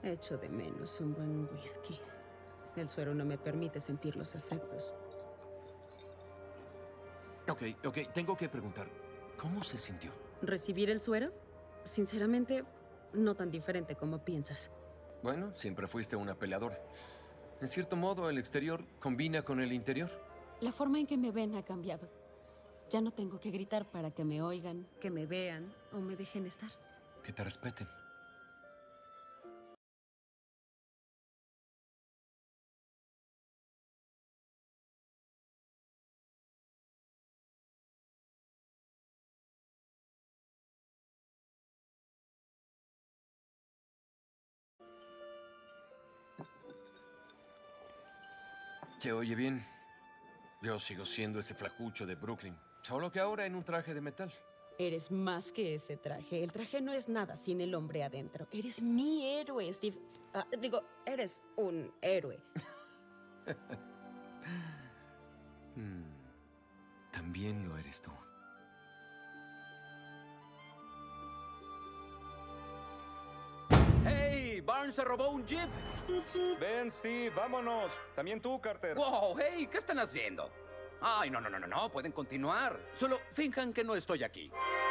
Echo de menos un buen whisky. El suero no me permite sentir los efectos. Ok, tengo que preguntar. ¿Cómo se sintió? ¿Recibir el suero? Sinceramente, no tan diferente como piensas. Bueno, siempre fuiste una peleadora. En cierto modo, el exterior combina con el interior. La forma en que me ven ha cambiado. Ya no tengo que gritar para que me oigan, que me vean o me dejen estar. Que te respeten. Se oye bien. Yo sigo siendo ese flacucho de Brooklyn, solo que ahora en un traje de metal. Eres más que ese traje. El traje no es nada sin el hombre adentro. Eres mi héroe, Steve. Eres un héroe. También lo eres tú. ¡Hey! ¡Barnes se robó un jeep! Ven, Steve, vámonos. También tú, Carter. ¡Wow! ¡Hey! ¿Qué están haciendo? Ay, no. Pueden continuar. Solo finjan que no estoy aquí.